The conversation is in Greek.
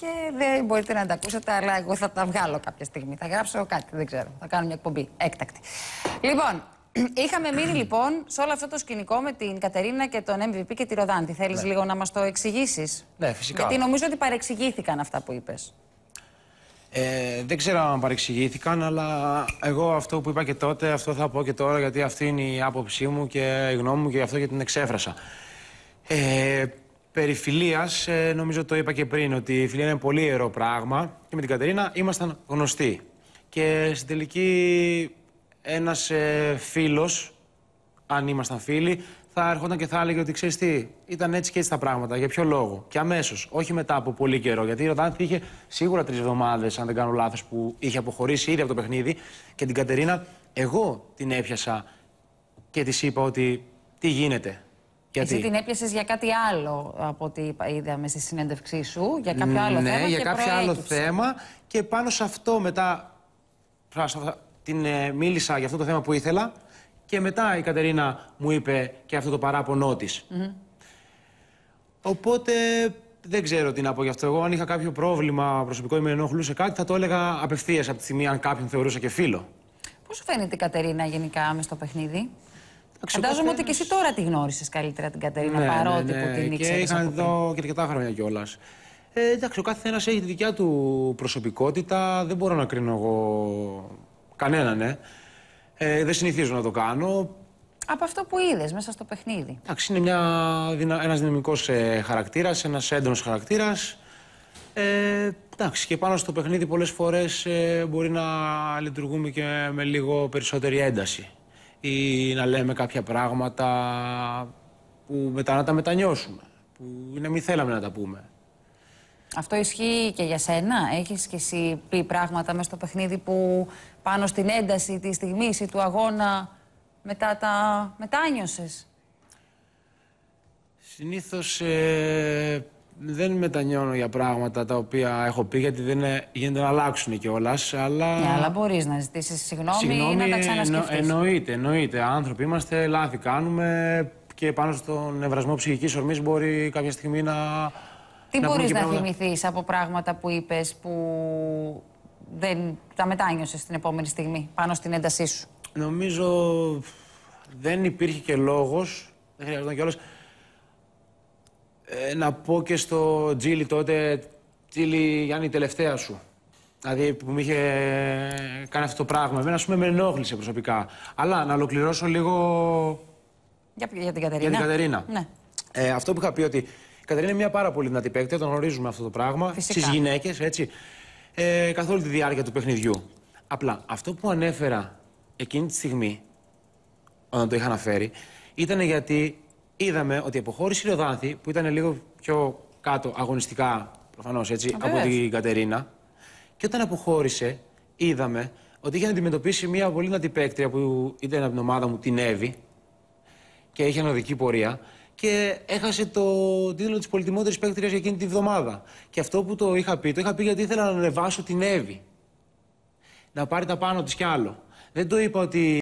και δεν μπορείτε να τα ακούσετε, αλλά εγώ θα τα βγάλω κάποια στιγμή. Θα γράψω κάτι, δεν ξέρω. Θα κάνω μια εκπομπή έκτακτη. Λοιπόν, είχαμε μείνει λοιπόν σε όλο αυτό το σκηνικό με την Κατερίνα και τον MVP και τη Ροδάντη. Θέλεις λίγο να μας το εξηγήσεις? Ναι, φυσικά. Γιατί νομίζω ότι παρεξηγήθηκαν αυτά που είπες. Δεν ξέρω αν παρεξηγήθηκαν, αλλά εγώ αυτό που είπα και τότε, αυτό θα πω και τώρα, γιατί αυτή είναι η άποψή μου και η γνώμη μου και γι' αυτό και την εξέφρασα. Περί φιλίας, νομίζω το είπα και πριν, ότι η φιλία είναι πολύ ιερό πράγμα και με την Κατερίνα ήμασταν γνωστοί. Και στην τελική ένας φίλος, αν ήμασταν φίλοι, θα έρχονταν και θα έλεγε ότι ξέρεις τι, ήταν έτσι και έτσι τα πράγματα. Για ποιο λόγο? Και αμέσως, όχι μετά από πολύ καιρό. Γιατί η Ροδάνθη είχε σίγουρα 3 εβδομάδες, αν δεν κάνω λάθος, που είχε αποχωρήσει ήδη από το παιχνίδι. Και την Κατερίνα, εγώ την έπιασα και της είπα ότι τι γίνεται. Γιατί? Εσύ την έπιασες για κάτι άλλο από ό,τι είδαμε στη συνέντευξή σου, για κάποιο άλλο θέμα. Ναι, για και κάποιο άλλο θέμα. Και πάνω σε αυτό μετά την μίλησα για αυτό το θέμα που ήθελα. Και μετά η Κατερίνα μου είπε και αυτό το παράπονό της. Οπότε δεν ξέρω τι να πω γι' αυτό. Εγώ, αν είχα κάποιο πρόβλημα προσωπικό ή με ενοχλούσε κάτι, θα το έλεγα απευθείας από τη στιγμή αν κάποιον θεωρούσα και φίλο. Πώς σου φαίνεται η Κατερίνα γενικά μες στο παιχνίδι? Φαντάζομαι ότι και εσύ τώρα τη γνώρισες καλύτερα την Κατερίνα, παρότι που την ήξερες. Και είχαν εδώ και αρκετά χρόνια κιόλας. Εντάξει, ο κάθε ένας έχει τη δικιά του προσωπικότητα. Δεν μπορώ να κρίνω εγώ κανέναν, δεν συνηθίζω να το κάνω. Από αυτό που είδες μέσα στο παιχνίδι. Εντάξει, είναι ένας δυναμικός χαρακτήρας, ένας έντονος χαρακτήρας. Εντάξει, και πάνω στο παιχνίδι πολλές φορές μπορεί να λειτουργούμε και με λίγο περισσότερη ένταση. Ή να λέμε κάποια πράγματα που μετά να τα μετανιώσουμε, που να μην θέλαμε να τα πούμε. Αυτό ισχύει και για σένα? Έχεις και εσύ πει πράγματα μέσα στο παιχνίδι που πάνω στην ένταση της στιγμής ή του αγώνα μετά τα μετάνιωσες? Συνήθως δεν μετανιώνω για πράγματα τα οποία έχω πει, γιατί δεν γίνεται να αλλάξουν κιόλας, αλλά... Ναι, αλλά μπορείς να ζητήσεις συγγνώμη ή να τα ξανασκεφτείς. Εννοείται. Άνθρωποι είμαστε, λάθη κάνουμε και πάνω στον ευρασμό ψυχικής ορμής μπορεί κάποια στιγμή να... Τι μπορείς να θυμηθείς από πράγματα που είπες που δεν τα μετάνιωσες την επόμενη στιγμή πάνω στην έντασή σου? Νομίζω δεν υπήρχε και λόγος, δεν χρειαζόταν κιόλας, να πω και στο Τζίλι τότε, Τζίλι Γιάννη, η τελευταία σου. Δηλαδή που μου είχε κάνει αυτό το πράγμα. Εμένα, ας πούμε, με ενόχλησε προσωπικά. Αλλά να ολοκληρώσω λίγο για την Κατερίνα. Για την Κατερίνα. Ναι. Αυτό που είχα πει, ότι η Κατερίνα είναι μια πάρα πολύ δυνατή παίκτη, το γνωρίζουμε αυτό το πράγμα. Στις γυναίκες, έτσι. Καθ' όλη τη διάρκεια του παιχνιδιού. Απλά αυτό που ανέφερα εκείνη τη στιγμή, όταν το είχα αναφέρει, ήταν γιατί είδαμε ότι αποχώρησε η Ροδάνθη, που ήταν λίγο πιο κάτω αγωνιστικά, προφανώς έτσι, από την Κατερίνα. Και όταν αποχώρησε, είδαμε ότι είχε να αντιμετωπίσει μια πολύ δυνατή παίκτρια που ήταν από την ομάδα μου, την Εύη, και είχε ανωδική πορεία. Και έχασε το τίτλο της πολυτιμότερης παίκτριας για εκείνη τη βδομάδα. Και αυτό που το είχα πει γιατί ήθελα να ανεβάσω την Εύη. Να πάρει τα πάνω της κι άλλο. Δεν το είπα ότι